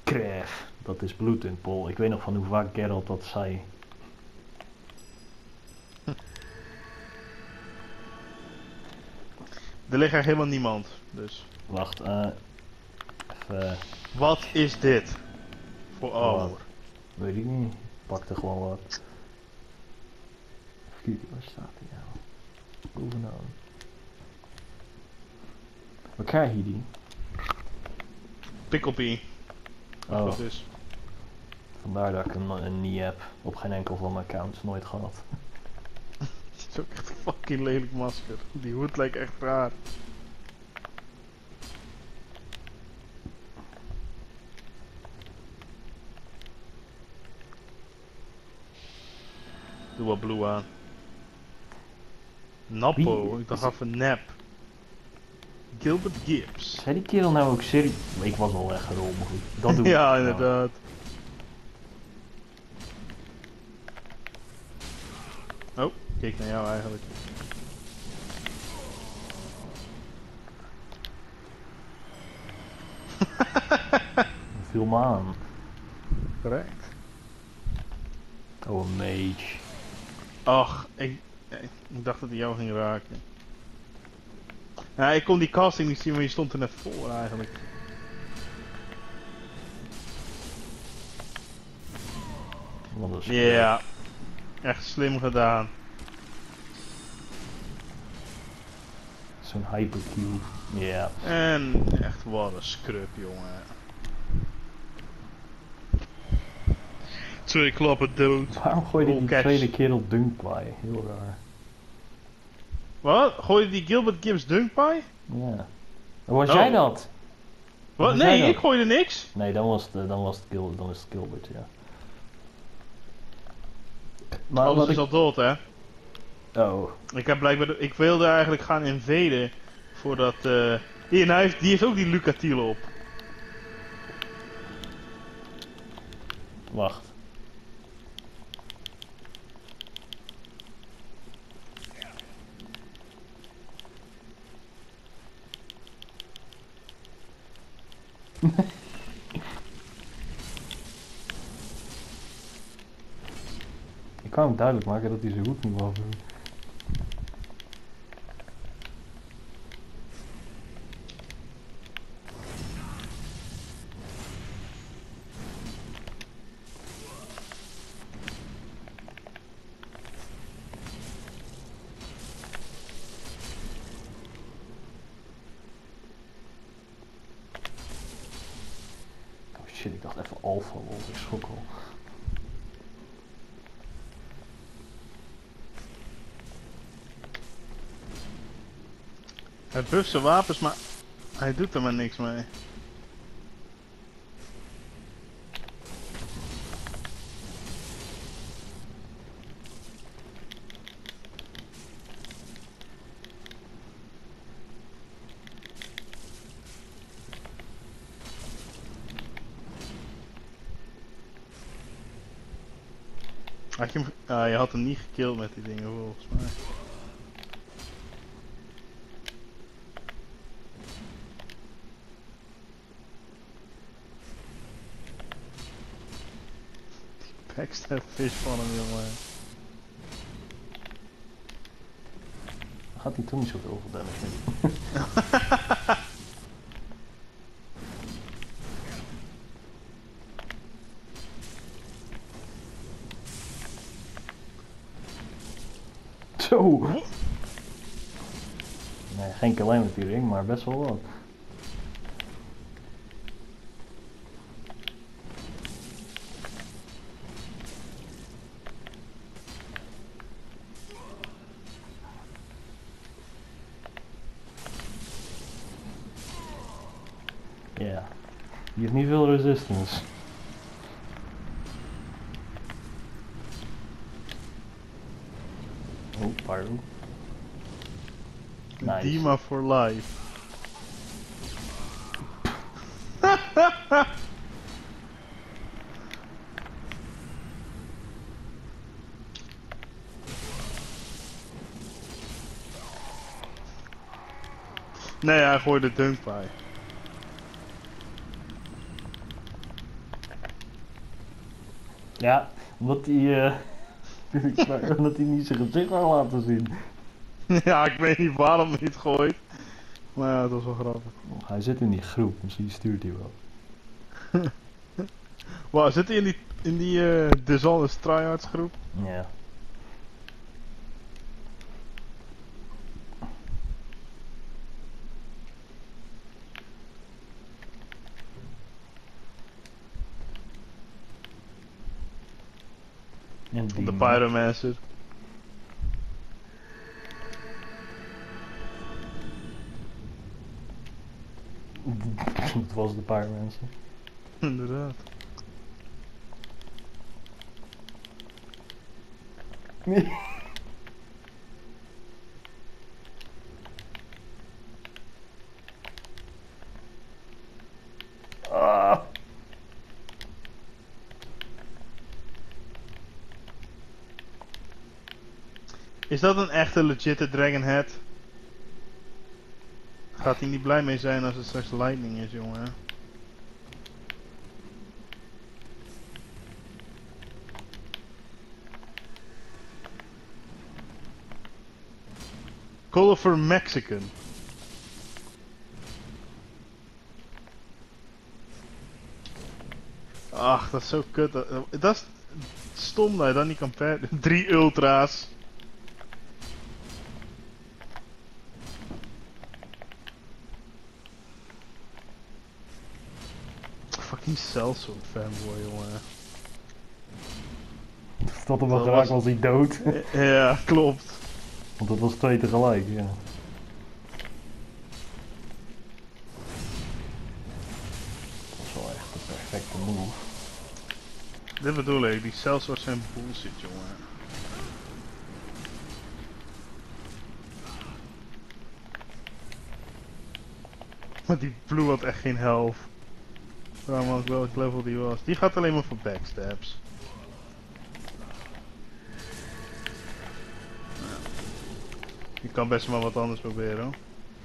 Witchcraft. Dat is bloed in Pol. Ik weet nog van hoe vaak Geralt dat zei. Er ligt er helemaal niemand, dus. Wacht, even... Wat is dit? Voor armor. Weet ik niet. Ik pakte gewoon wat. Even kijken, waar staat hij nou? Bovenaan. Waar krijg je die? Picklebee. Oh, Dat is. vandaar dat ik hem niet heb. Op geen enkel van mijn accounts, nooit gehad. Het is ook echt een fucking lelijk masker. Die hoed lijkt echt raar. Doe wat blue aan. Nappo, Wie? ik dacht even nap. Gilbert Gibbs. Zei die kerel nou ook serieus? Ik was al weggerold, maar goed. Dat doe ik. Ja, Nou, inderdaad. Oh, kijk naar jou eigenlijk. viel me aan. Correct. Oh, een mage. Ach, ik dacht dat hij jou ging raken. Ja, ik kon die casting niet zien, maar je stond er net voor eigenlijk. Wat een Ja, echt slim gedaan. Zo'n hypercube. Ja. En echt wat een scrub, jongen. 2 klappen dood. Waarom gooide die catch. tweede kerel Dunkpie? Heel raar. Wat? Gooide die Gilbert Gibbs dunkpie? Ja. Was Oh. jij dat? Wat? Was jij Nee, dat? ik gooide niks. Nee, dan was het Gilbert, ja. Maar Alles wat is ik... al dood, hè? Oh. Ik heb blijkbaar... Ik wilde eigenlijk gaan invaden. Voordat... Hier, nou die heeft ook die Lucatiel op. Wacht. Ik kan hem duidelijk maken dat hij zijn hoed niet wil doen. Oh shit, ik dacht even Alpha Wolf, ik schrok al. Hij bufft zijn wapens, maar... Hij doet er maar niks mee. Had je, je had hem niet gekilld met die dingen volgens mij. Die backstab fish van hem, jongen. Gaat hij toen niet zoveel damage mee? Zo! Nee, geen calamity ring, maar best wel wat. Ja, die heeft niet veel resistance. Oh, Pyro. Nice. Dima for life. Nee, hij gooide dunkpie. Ja, omdat hij omdat hij niet zijn gezicht wou laten zien. Ja, ik weet niet waarom hij het gooit. Maar ja, dat was wel grappig. Hij zit in die groep, misschien stuurt hij wel. Wow, zit hij in die Dishonest Tryhards groep? Ja. En die De Pyromancer. Het was de paar mensen. Inderdaad. Ah. Is dat een echte legitte Dragonhead? Gaat hij niet blij mee zijn als het straks lightning is, jongen? Colorful Mexican. Ach, dat is zo kut. Dat is stom dat je dat niet kan perden. 3 ultra's. Fucking Sellsword fanboy, jongen. Tot hem wel Dat geraakt was- was hij dood. Ja, klopt. Want het was 2 tegelijk, ja. Dat was wel echt de perfecte move. Dit bedoel ik, die Sellswords zijn bullshit, jongen. Maar die Blue had echt geen health. Vraag me ook welk level die was. Die gaat alleen maar voor backstabs. Je kan best maar wat anders proberen, hoor.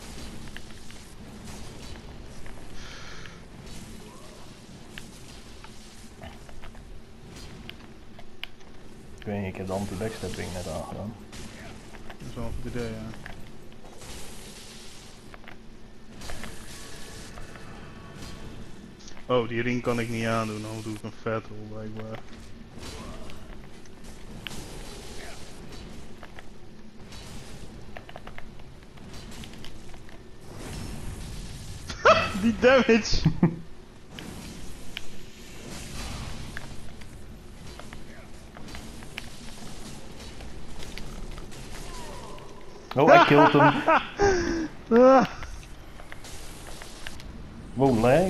Ik weet niet, ik heb de anti-backstabbing net aangedaan. Dat is wel een goed idee, ja. Oh, die ring kan ik niet aandoen, dan doe ik een vet roll blijkbaar. Die damage! Oh, hij killt hem. Ah. Wow, lag.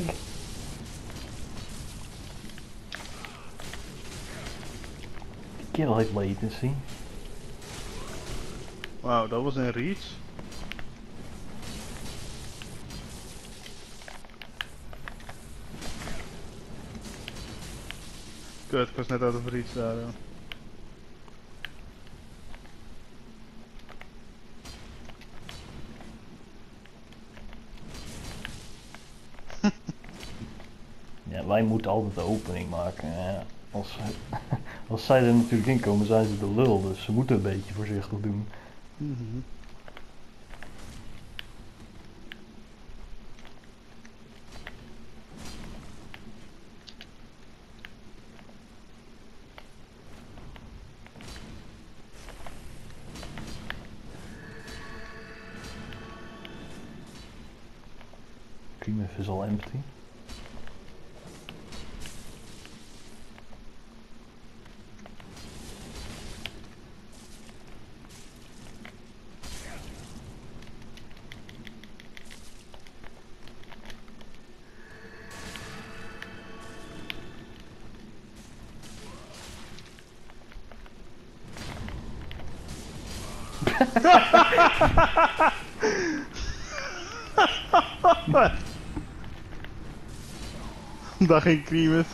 Die kill heeft latency. Wauw, dat was een reach. Kut, ik was net uit of reach daar. Hoor. Ja, wij moeten altijd de opening maken. Ja, als zij er natuurlijk in komen, zijn ze de lul. Dus ze moeten een beetje voorzichtig doen. Mhm. Creamif is al empty. Daar ging Creamus.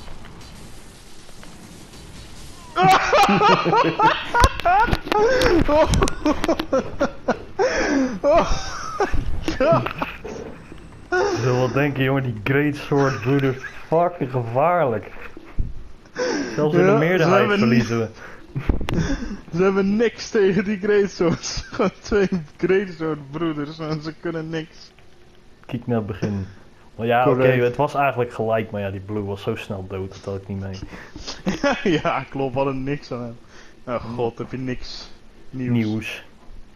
Oh. Oh. God. Je zult wel denken, jongen, die Great Sword Brood is fucking gevaarlijk. Zelfs in de Ja, meerderheid ze hebben- verliezen we. Ze hebben niks tegen die Greatswords. Gewoon 2 Greatsword broeders en ze kunnen niks. Kijk naar het begin. Maar ja, oké, Correct. het was eigenlijk gelijk, maar ja, die Blue was zo snel dood, dat had ik niet mee. Ja, klopt, we hadden niks aan hem. Oh god, heb je niks nieuws. Nieuws.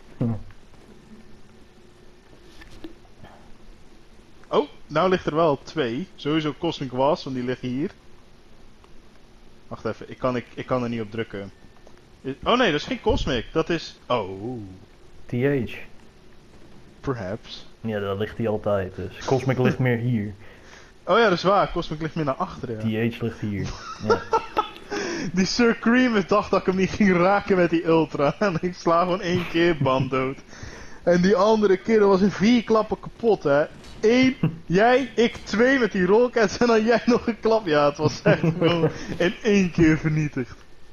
Oh, nou ligt er wel 2. Sowieso Cosmic Was, want die liggen hier. Wacht even, ik kan er niet op drukken. Oh nee, dat is geen Cosmic, dat is... Oh, TH. perhaps. Ja, daar ligt hij altijd, dus. Cosmic ligt meer hier. Oh ja, dat is waar, Cosmic ligt meer naar achteren. Ja. TH ligt hier. Ja. Die Sir Creamus dacht dat ik hem niet ging raken met die Ultra. En ik sla gewoon 1 keer band dood. En die andere keer, dat was in 4 klappen kapot, hè. 1, jij, ik 2 met die rollcats en dan jij nog een klap. Ja, het was echt gewoon in 1 keer vernietigd.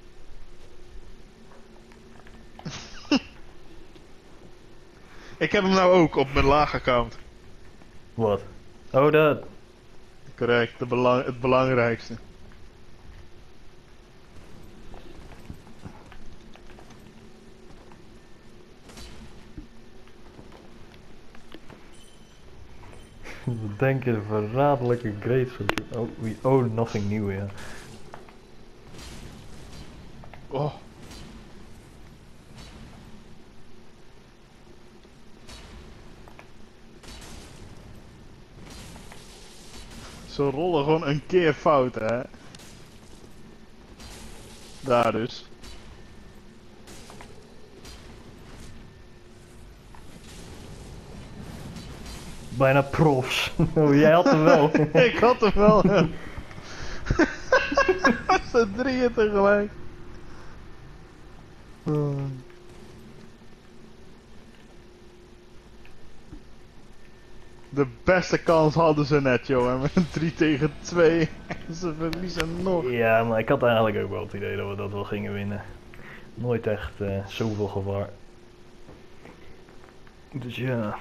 Ik heb hem nou ook op mijn laag account. Wat? Oh, dat. Correct, het belangrijkste. We denken verraderlijke greatsword. Oh, we owe nothing new, ja. Oh. Ze rollen gewoon een keer fout, hè. Daar dus. Bijna profs. Oh, jij had hem wel. Ik had hem wel. Ja. Ze 3 tegelijk. Oh. De beste kans hadden ze net, joh. Met een 3 tegen 2. Ze verliezen nog. Ja, maar ik had eigenlijk ook wel het idee dat we dat wel gingen winnen. Nooit echt zoveel gevaar. Dus ja.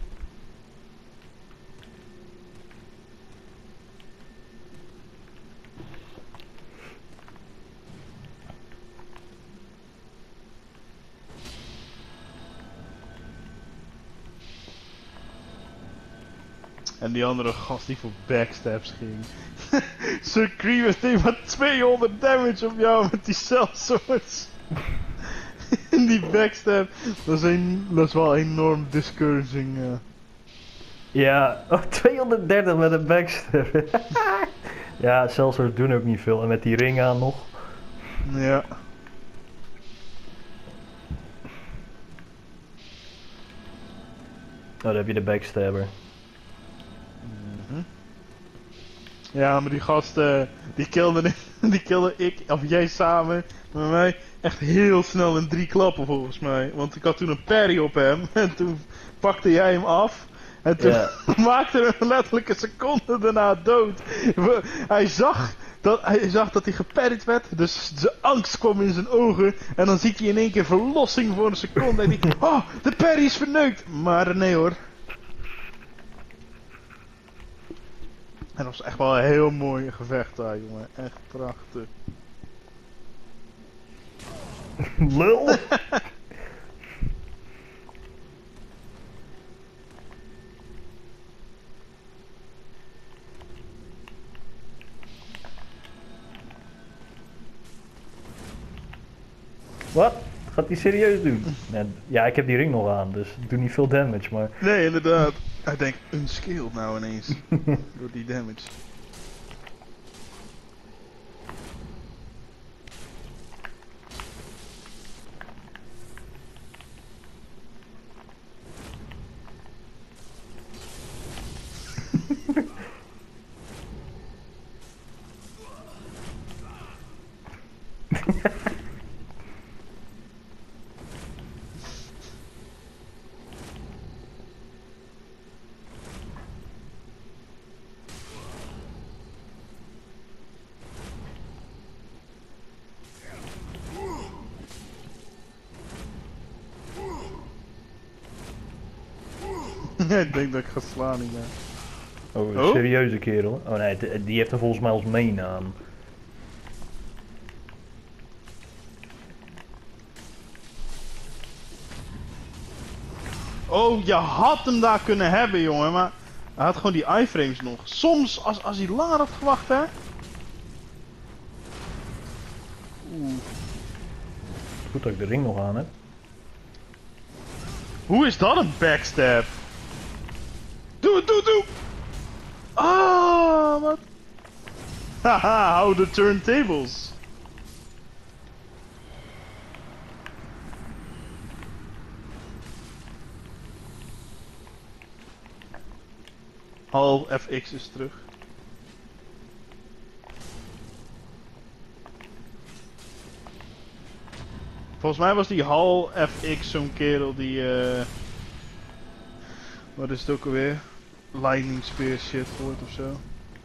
En die andere gast die voor backstabs ging. Sir Creamus deed maar 200 damage op jou met die sellswords. En die backstab, dat is wel enorm discouraging. Ja, oh, 230 met een backstab. Ja, Celsius doen ook niet veel. En met die ring aan nog. Ja. Oh, daar heb je de backstabber. Ja, maar die gasten, die kilde ik, of jij samen met mij, echt heel snel in 3 klappen volgens mij. Want ik had toen een parry op hem en toen pakte jij hem af. En toen maakte hij hem letterlijk een seconde daarna dood. Hij zag dat hij geparried werd, dus de angst kwam in zijn ogen. En dan ziet hij in één keer verlossing voor een seconde en hij, oh, de parry is verneukt. Maar nee hoor. En dat was echt wel een heel mooi gevecht daar, jongen. Echt prachtig. Lul! Wat? Gaat hij serieus doen? Nee, ja, ik heb die ring nog aan, dus ik doe niet veel damage, maar... Nee, inderdaad. Hij denkt, unskilled nou ineens. Door die damage. Ik denk dat ik ga slaan niet meer. Oh, een serieuze kerel. Oh nee, die heeft er volgens mij als main aan. Oh, je had hem daar kunnen hebben, jongen, maar hij had gewoon die iframes nog. Soms, als hij langer had gewacht, hè. Oeh. Goed dat ik de ring nog aan heb. Hoe is dat een backstab? Doe! Ah, wat? Haha, hou de turntables. Hal FX is terug. Volgens mij was die Hal FX zo'n kerel die wat is het ook alweer? Lightning Spear shit hoort ofzo.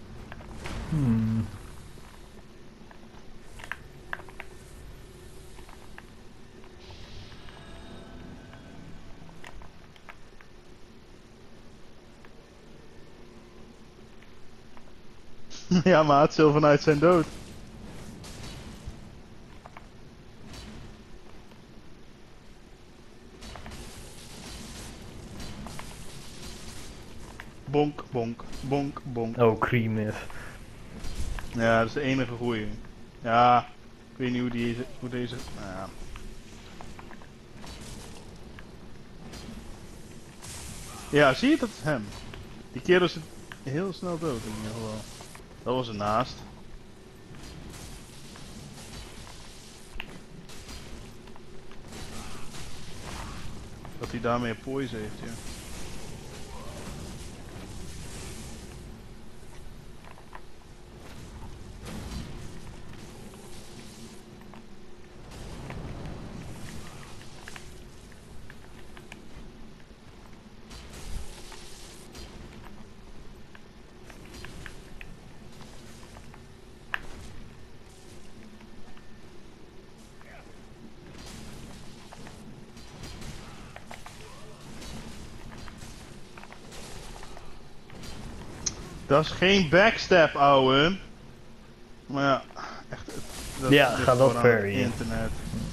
Ja, maar het zal vanuit zijn dood. Bonk, bonk, bonk, bonk. Oh, cream is. Ja, dat is de enige goeie. Ja, ik weet niet hoe deze... Nou ja. Ja, zie je, dat is hem. Die kerel is heel snel dood in ieder geval. Dat was ernaast. Dat hij daarmee poison heeft, ja. Dat is geen backstab, ouwe. Maar ja, echt. Ja, ligt ga dat gewoon aan ver, het ja. internet.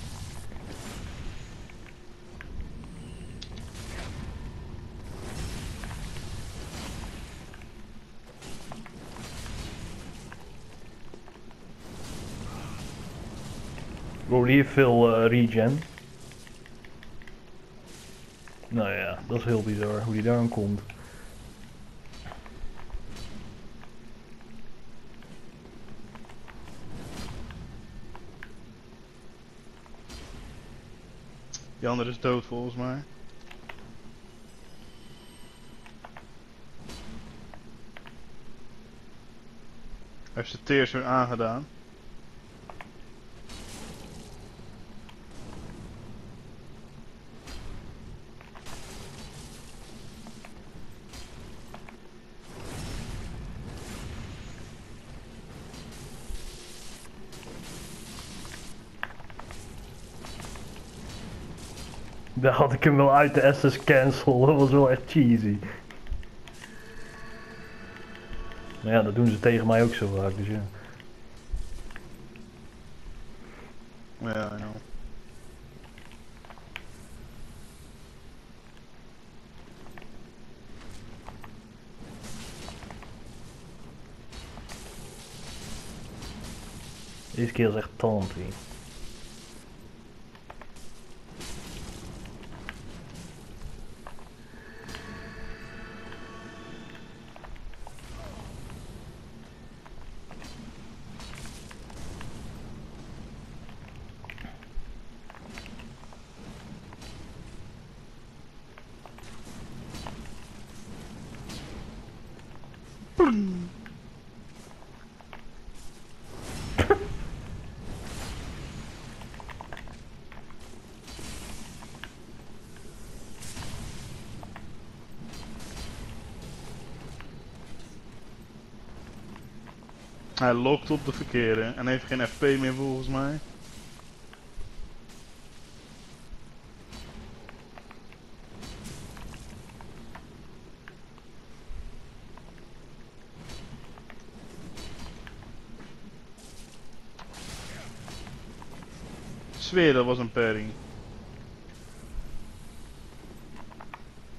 Wow, die heeft veel regen. Nou ja, dat is heel bizar hoe die daar aan komt. Die andere is dood volgens mij. Hij heeft zijn teers weer aangedaan. Daar had ik hem wel uit de SS cancel, dat was wel echt cheesy. Maar ja, dat doen ze tegen mij ook zo vaak, dus ja. Ja, I know. Deze keer is echt taunty. Hij lokt op de verkeerde en heeft geen FP meer volgens mij. Ik zweer, dat was een parry.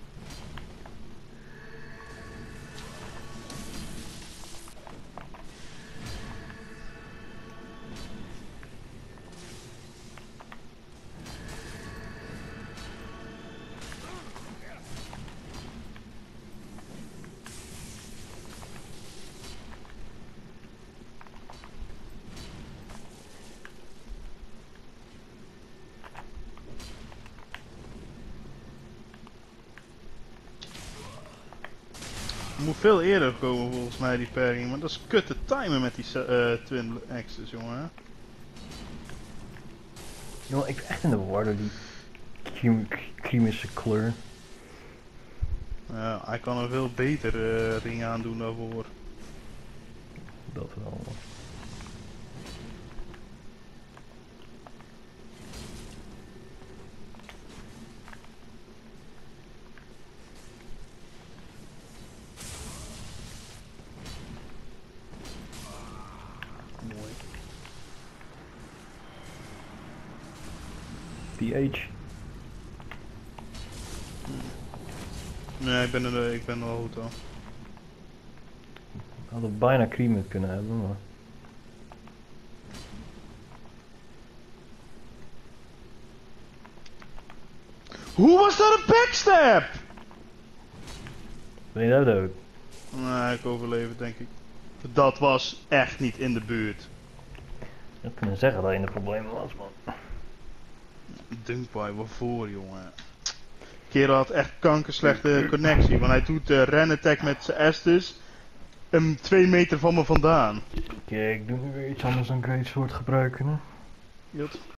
Moet veel eerder komen volgens mij die pairing, maar dat is kut te timen met die Twin Axes, jongen. Jongen, ik ben echt in de war door die chemische kleur. Ja, hij kan een veel beter ring aandoen daarvoor. Dat wel. Mooi. PH. Nee, ik ben wel goed al. We hadden bijna cream kunnen hebben, maar... Hoe was dat een backstab? Ben je nou dood? Nee, ik overleef het, denk ik. Dat was echt niet in de buurt. Je had kunnen zeggen dat je in de problemen was, man. Dunkbij, waarvoor, jongen? Kerel had echt kankerslechte connectie, want hij doet ren attack met zijn Estus 2 meter van me vandaan. Kijk, ik doe nu weer iets anders dan Greatsword gebruiken, hè. Jot.